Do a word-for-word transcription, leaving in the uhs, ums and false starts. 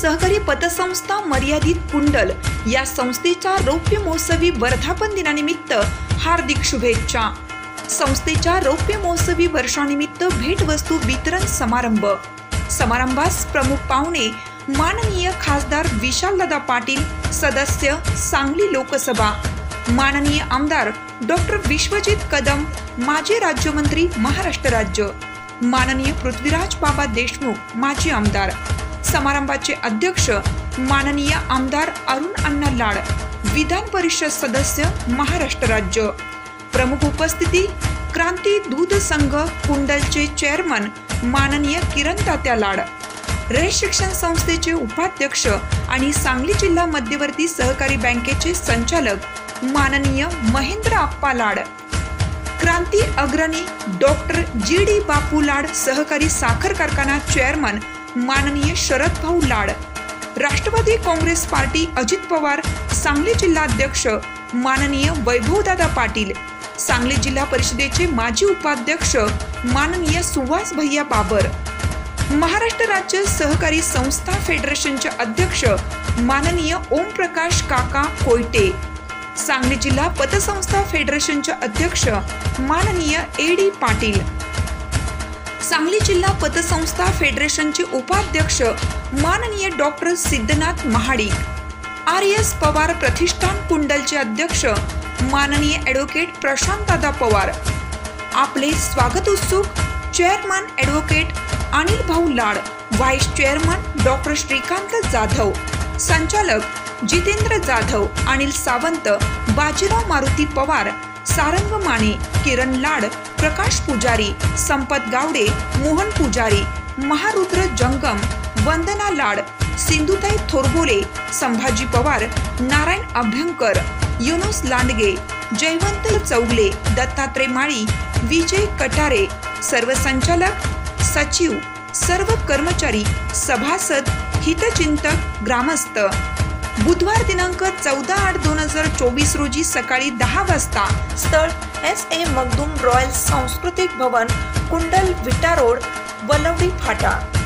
सहकारी पतसंस्था मर्यादित कुंडल या संस्थेच्या रौप्य महोत्सवी वर्धापन दिनानिमित्त हार्दिक शुभेच्छा। संस्थेच्या रौप्य महोत्सवी वर्षानिमित्त भेटवस्तू वितरण समारंभ। समारंभास प्रमुख पाहुणे माननीय खासदार विशालदादा पाटील, सदस्य सांगली लोकसभा, माननीय आमदार डॉक्टर विश्वजित कदम, माजी राज्यमंत्री महाराष्ट्र राज्य, माननीय पृथ्वीराज बाबा देशमुख, माजी आमदार। समारंभाचे अध्यक्ष माननीय आमदार अरुण अण्णा लाड, विधान परिषद सदस्य महाराष्ट्र राज्य। प्रमुख उपस्थिती क्रांती दूध संघ कुंडलचे चेअरमन माननीय किरण तात्या लाड, रयत शिक्षण संस्थेचे उपाध्यक्ष आणि सांगली जिल्हा मध्यवर्ती सहकारी बँकेचे संचालक माननीय महेंद्र आप्पा लाड, क्रांती अग्रणी डॉक्टर जी डी बापू लाड, सहकारी साखर कारखाना चेअरमन माननीय शरद भाऊ लाड, राष्ट्रवादी काँग्रेस पार्टी अजित पवार सांगली जिल्हाध्यक्ष माननीय वैभवदादा पाटील, सांगली जिल्हा परिषदेचे माजी उपाध्यक्ष माननीय सुहास भैया बाबर, महाराष्ट्र राज्य सहकारी संस्था फेडरेशनचे अध्यक्ष माननीय ओम प्रकाश काका कोयटे, सांगली जिल्हा पतसंस्था फेडरेशनचे अध्यक्ष माननीय ए डी पाटील, सांगली जिल्हा पतसंस्था फेडरेशनचे उपाध्यक्ष माननीय doctor Siddhanath Mahadik, R S Pawar प्रतिष्ठान कुंडलचे अध्यक्ष माननीय ॲडव्होकेट प्रशांतदादा पवार। आपले स्वागत उत्सुक chairman advocate Anil Bhau Lad, vice chairman doctor Shrikant Jadhav, संचालक जितेंद्र जाधव, अनिल सावंत, बाजीराव मारुती पवार, सारंग माने, किरण लाड, प्रकाश पुजारी, संपत गावडे, मोहन पुजारी, महारुद्र जंगम, वंदना लाड, सिंधुताई थोरबोले, संभाजी पवार, नारायण अभ्यंकर, युनुस लांडगे, जयवंत चौगले, दत्तात्रय माळी, विजय कटारे, सर्व संचालक, सचिव, सर्व कर्मचारी, सभासद, हितचिंतक, ग्रामस्थ। बुधवार दिनांक चौदा आठ दोन हजार चोवीस रोजी सकाळी दहा वाजता स्थळ एस ए मखदूम रॉयल सांस्कृतिक भवन, कुंडल, विटा रोड, वलवडी फाटा।